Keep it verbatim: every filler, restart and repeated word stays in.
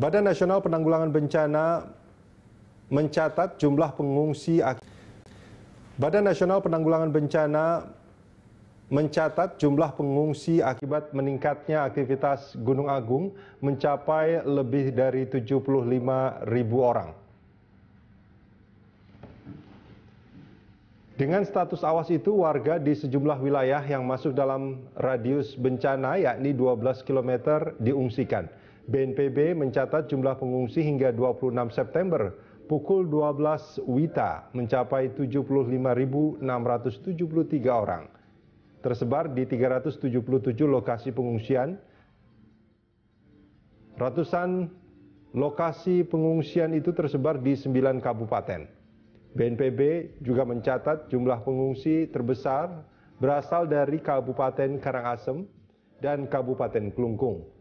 Badan Nasional Penanggulangan Bencana mencatat jumlah pengungsi Badan Nasional Penanggulangan Bencana mencatat jumlah pengungsi akibat meningkatnya aktivitas Gunung Agung mencapai lebih dari tujuh puluh lima ribu orang. Dengan status awas itu, warga di sejumlah wilayah yang masuk dalam radius bencana yakni dua belas kilometer diungsikan. B N P B mencatat jumlah pengungsi hingga dua puluh enam September pukul dua belas WITA mencapai tujuh puluh lima ribu enam ratus tujuh puluh tiga orang. Tersebar di tiga ratus tujuh puluh tujuh lokasi pengungsian. Ratusan lokasi pengungsian itu tersebar di sembilan kabupaten. B N P B juga mencatat jumlah pengungsi terbesar berasal dari Kabupaten Karangasem dan Kabupaten Klungkung.